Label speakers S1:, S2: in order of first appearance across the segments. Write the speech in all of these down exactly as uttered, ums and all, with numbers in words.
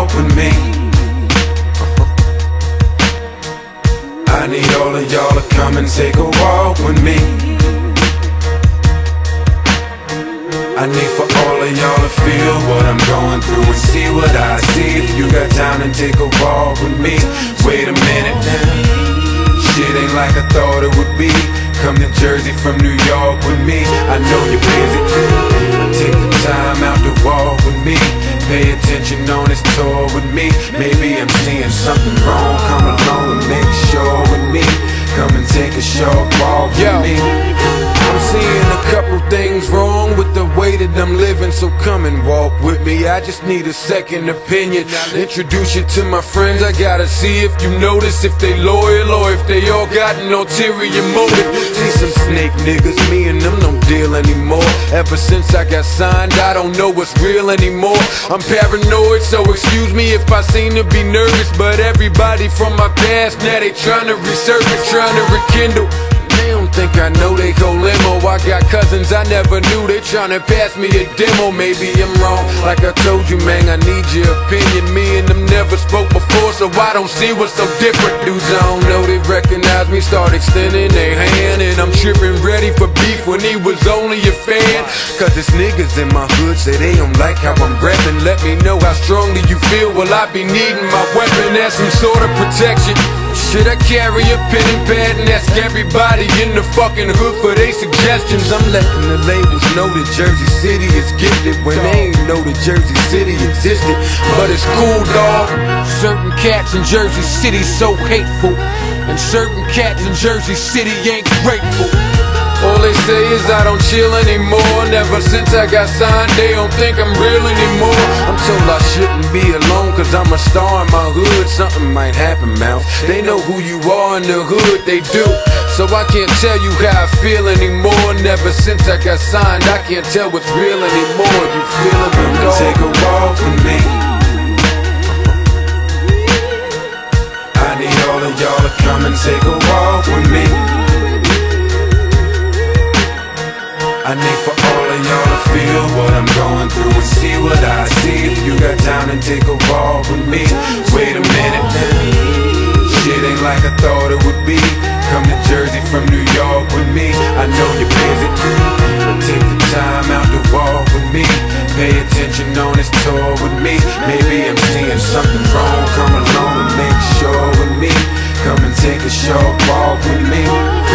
S1: walk with me. I need all of y'all to come and take a walk with me. I need for all of y'all to feel what I'm going through and see what I see. If you got time to take a walk with me. Wait a minute now, shit ain't like I thought it would be. Come to Jersey from New York with me. I know you're busy, but take the time out to walk with me. Pay attention on this tour with me. Maybe I'm seeing something wrong. Come along and make sure with me. Come and take a short walk with
S2: Yo.
S1: me.
S2: I'm seeing a couple things wrong with the way that I'm living, so come and walk with me. I just need a second opinion. I'll introduce you to my friends. I gotta see if you notice, if they loyal or if they all got an ulterior motive. See some snake niggas, me and them don't deal anymore. Ever since I got signed, I don't know what's real anymore. I'm paranoid, so excuse me if I seem to be nervous, but everybody from my past, now they trying to resurface, trying to rekindle. They don't think I know they go limo. I got cousins I never knew, they tryna pass me the demo. Maybe I'm wrong, like I told you, man, I need your opinion. Me and them never spoke before, so I don't see what's so different. Dudes I don't know, they recognize me, start extending their hand, and I'm tripping ready for beef when he was only a fan. Cause it's niggas in my hood say they don't like how I'm reppin'. Let me know how strongly you feel, will I be needing my weapon as some sort of protection? Should I carry a pen and pad and ask everybody in the fucking hood for their suggestions? I'm letting the labels know that Jersey City is gifted when they ain't know that Jersey City existed. But it's cool, dawg. Certain cats in Jersey City so hateful, and certain cats in Jersey City ain't grateful. All they say is I don't chill anymore. Never since I got signed, they don't think I'm real anymore. I'm told I shouldn't be alone, cause I'm a star in my hood. Something might happen, mouth. They know who you are in the hood, they do. So I can't tell you how I feel anymore. Never since I got signed, I can't tell what's real anymore. You feeling me, dog?
S1: Take a walk with me. I need all of y'all to come and take a walk with me. I need for all of y'all to feel what I'm going through and see what I see. If you got time to take a walk with me. Wait a minute now, shit ain't like I thought it would be. Come to Jersey from New York with me. I know you're busy, but take the time out to walk with me. Pay attention on this tour with me. Maybe I'm seeing something wrong. Come along and make sure with me. Come and take a short walk with me.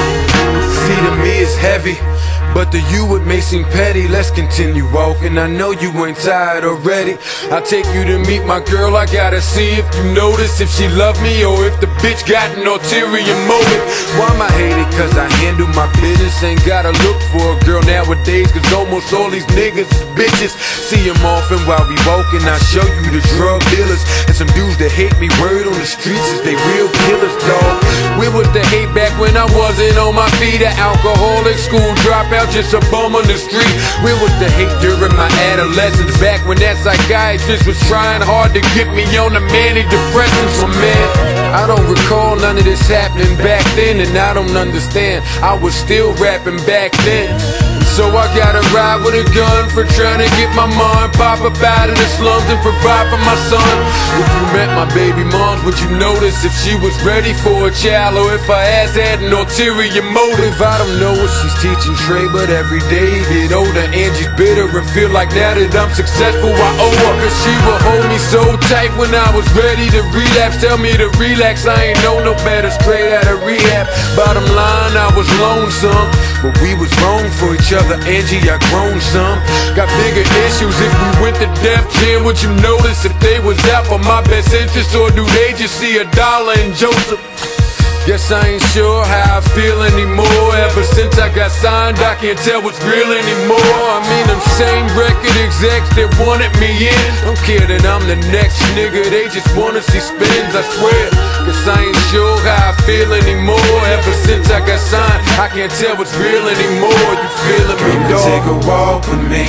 S1: See, to me it's heavy, but to you it may seem petty. Let's continue walking, I know you ain't tired already. I'll take you to meet my girl, I gotta see if you notice, if she love me or if the bitch got an ulterior motive. Why am I hated? Cause I handle my business. Ain't gotta look for a girl nowadays, cause almost all these niggas is bitches. See them often while we walking, I show you the drug dealers and some dudes that hate me. Word on the streets is they real killers, dog. Where was the hate back when I wasn't on my feet? An alcoholic, school dropout, just a bum on the street. Where was the hate during my adolescence? Back when that psychiatrist was trying hard to get me on the antidepressants. So man, I don't recall none of this happening back then, and I don't understand. I was still rapping back then. So I gotta ride with a gun for trying to get my mom and pop up out of the slums and provide for my son. If you met my baby moms, would you notice if she was ready for a child, or if her ass had an ulterior motive? I don't know what she's teaching Trey, but every day you get older, Angie's bitter and feel like now that I'm successful I owe her. Cause she would hold me so tight when I was ready to relapse, tell me to relax, I ain't know no better, straight out of rehab. Bottom line, I was lonesome, but we was wrong for each other. Angie, I grown some. Got bigger issues. If we went to Def Jam, would you notice if they was out for my best interest, or do they just see a dollar in Joseph? Guess I ain't sure how I feel anymore. Ever since I got signed, I can't tell what's real anymore. I mean, them same record execs that wanted me in don't care that I'm the next nigga, they just wanna see spins, I swear. Cause I ain't sure how I feel anymore. Ever since I got signed, I can't tell what's real anymore. You feeling me, dog? Take a walk with me.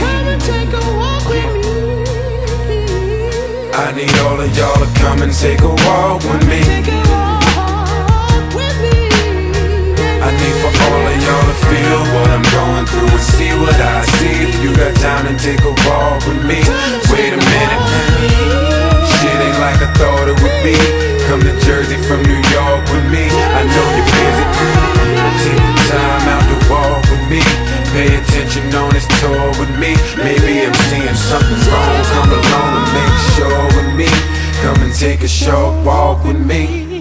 S1: I need all of y'all to come and take a walk with me. I need for all of y'all to feel what I'm going through and see what I see. If you got time to take a walk with me. Wait a minute, shit ain't Drizzy from New York with me. I know you're busy, but take the time out to walk with me. Pay attention on this tour with me. Maybe I'm seeing something wrong. Come along and make sure with me. Come and take a short walk with me.